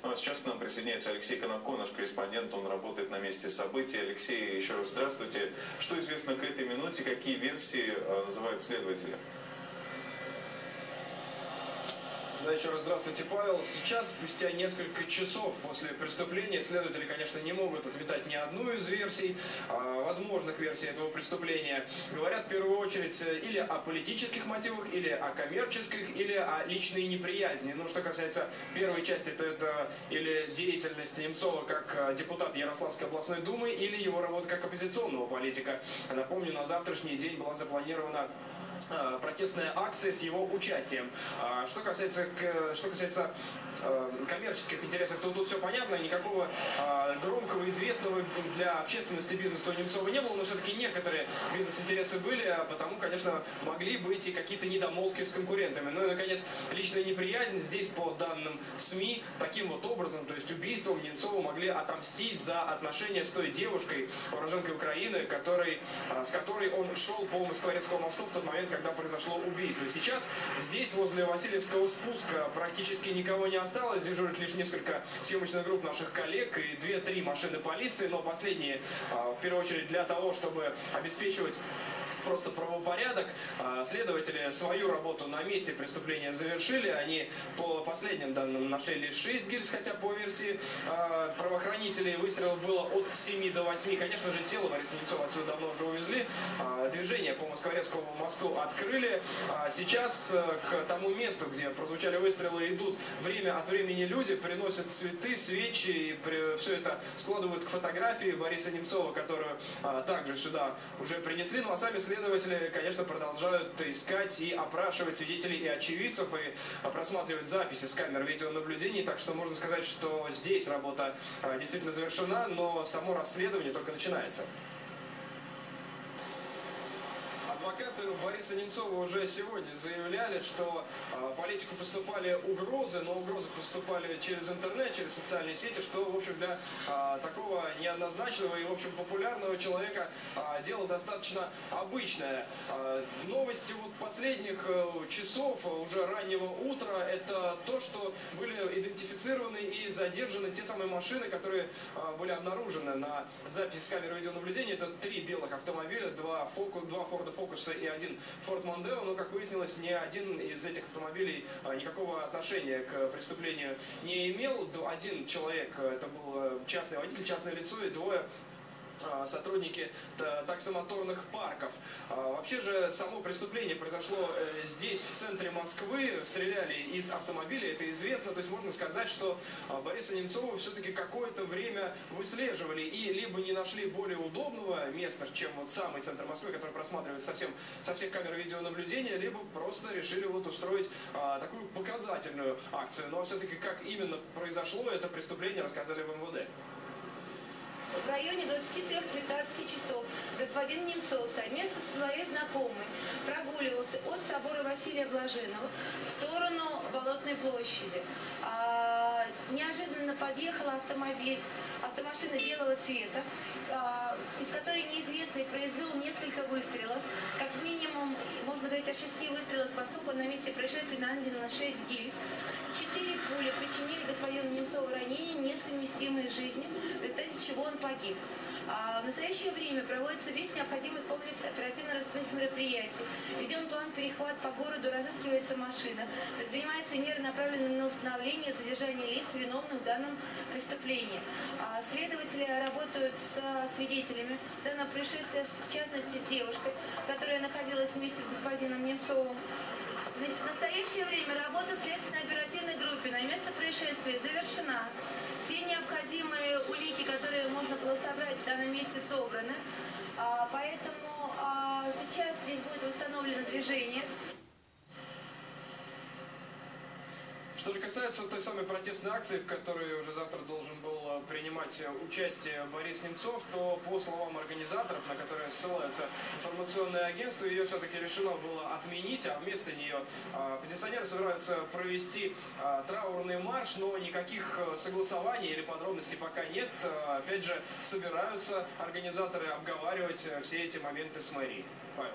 Ну, а сейчас к нам присоединяется Алексей Конопко, наш корреспондент, он работает на месте событий. Алексей, еще раз здравствуйте. Что известно к этой минуте, какие версии называют следователи? Да, еще раз здравствуйте, Павел. Сейчас, спустя несколько часов после преступления, следователи, конечно, не могут отметать ни одну из версий, возможных версий этого преступления. Говорят в первую очередь или о политических мотивах, или о коммерческих, или о личной неприязни. Ну, что касается первой части, то это или деятельность Немцова как депутата Ярославской областной думы, или его работа как оппозиционного политика. Напомню, на завтрашний день была запланирована протестная акция с его участием. Что касается коммерческих интересов, то тут все понятно, никакого громкого, известного для общественности бизнеса у Немцова не было, но все-таки некоторые бизнес-интересы были, потому, конечно, могли быть и какие-то недомолвки с конкурентами. Ну и, наконец, личная неприязнь. Здесь, по данным СМИ, таким вот образом, то есть убийством, Немцову могли отомстить за отношения с той девушкой, уроженкой Украины, с которой он шел по Москворецкому мосту в тот момент, когда произошло убийство. Сейчас здесь, возле Васильевского спуска, практически никого не осталось. Дежурят лишь несколько съемочных групп наших коллег и 2-3 машины полиции, но последние, в первую очередь, для того, чтобы обеспечивать просто правопорядок. Следователи свою работу на месте преступления завершили. Они, по последним данным, нашли лишь 6 гильз, хотя по версии правоохранителей выстрелов было от 7 до 8. Конечно же, тело Бориса Немцова отсюда давно уже увезли. Движение по Москворецкому мосту открыли. Сейчас к тому месту, где прозвучали выстрелы, идут время от времени люди, приносят цветы, свечи, и все это складывают к фотографии Бориса Немцова, которую также сюда уже принесли. Ну а сами следователи, конечно, продолжают искать и опрашивать свидетелей и очевидцев, и просматривать записи с камер видеонаблюдения. Так что можно сказать, что здесь работа действительно завершена, но само расследование только начинается. Адвокаты Бориса Немцова уже сегодня заявляли, что политику поступали угрозы, но угрозы поступали через интернет, через социальные сети, что, в общем, для такого неоднозначного и, в общем, популярного человека дело достаточно обычное. Новости вот последних часов, уже раннего утра, это то, что были идентифицированы и задержаны те самые машины, которые были обнаружены на записи с камер видеонаблюдения. Это 3 белых автомобиля, 2 Форда Фокуса и 1 Форд Мондео, но, как выяснилось, ни один из этих автомобилей никакого отношения к преступлению не имел. Один человек, это был частный водитель, частное лицо, и 2 сотрудники таксомоторных парков. Вообще же само преступление произошло здесь, в центре Москвы. Стреляли из автомобиля, это известно. То есть можно сказать, что Бориса Немцова все-таки какое-то время выслеживали и либо не нашли более удобного места, чем вот самый центр Москвы, который просматривается со всех камер видеонаблюдения, либо просто решили вот устроить такую показательную акцию. Но все-таки как именно произошло это преступление, рассказали в МВД. В районе 23-15 часов господин Немцов совместно со своей знакомой прогуливался от собора Василия Блаженного в сторону Болотной площади. Неожиданно подъехал автомашина белого цвета, из которой неизвестный произвел несколько выстрелов. Как минимум, можно говорить о 6 выстрелах по стопу. На месте происшествия нанесено 6 гильз. 4 пули причинили господину Немцову ранения, несовместимые с жизнью, в результате чего он погиб. В настоящее время проводится весь необходимый комплекс оперативно-розыскных мероприятий. Введен план перехват по городу, разыскивается машина. Предпринимаются меры, направленные на установление и задержание лиц, виновных в данном преступлении. Следователи работают с свидетелями данного происшествия, в частности с девушкой, которая находилась вместе с господином Немцовым. Значит, в настоящее время работа следственной оперативной группы на место происшествия завершена. Все необходимые улики, которые можно было собрать в данном месте, собраны. Поэтому сейчас здесь будет восстановлено движение. Что же касается той самой протестной акции, в которой уже завтра должен был принимать участие Борис Немцов, то, по словам организаторов, на которые ссылаются информационные агентства, ее все-таки решено было отменить, а вместо нее оппозиционеры собираются провести траурный марш, но никаких согласований или подробностей пока нет. Опять же, собираются организаторы обговаривать все эти моменты с мэрией. Павел.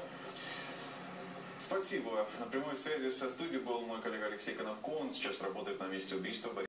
Спасибо. На прямой связи со студией был мой коллега Алексей Конопко. Он сейчас работает на месте убийства.